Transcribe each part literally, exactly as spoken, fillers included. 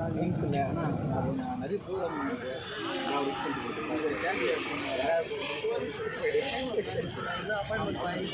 Links இல்லை. ஆனால் அது நான் நிறைய ப்ரோக்ராம் அப்பாயின்மெண்ட் வாங்கி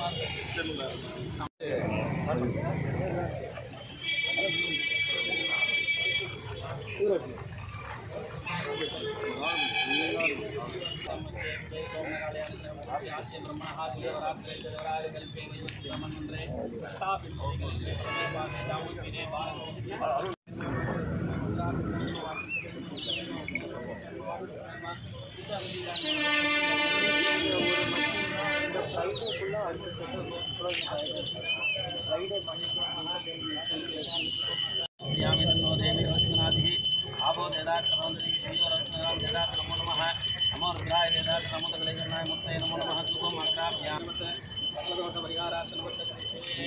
आबो देदात नमो नमः नमो रुद्राय देदात नमो तगलेजनाय मुक्ते नमो नमः धूपम आग्राभ्यामत सर्वदोष परिहारात् नमस्ते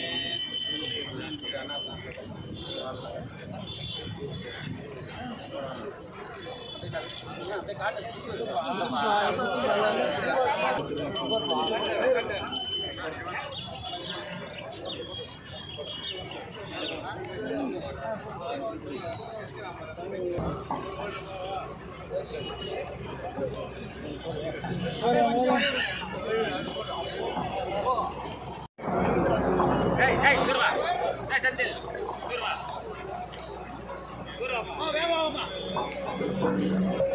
Hey, hey, Durva. Hey, Sandil. Durva. Durva. Oh, vemo, vemo.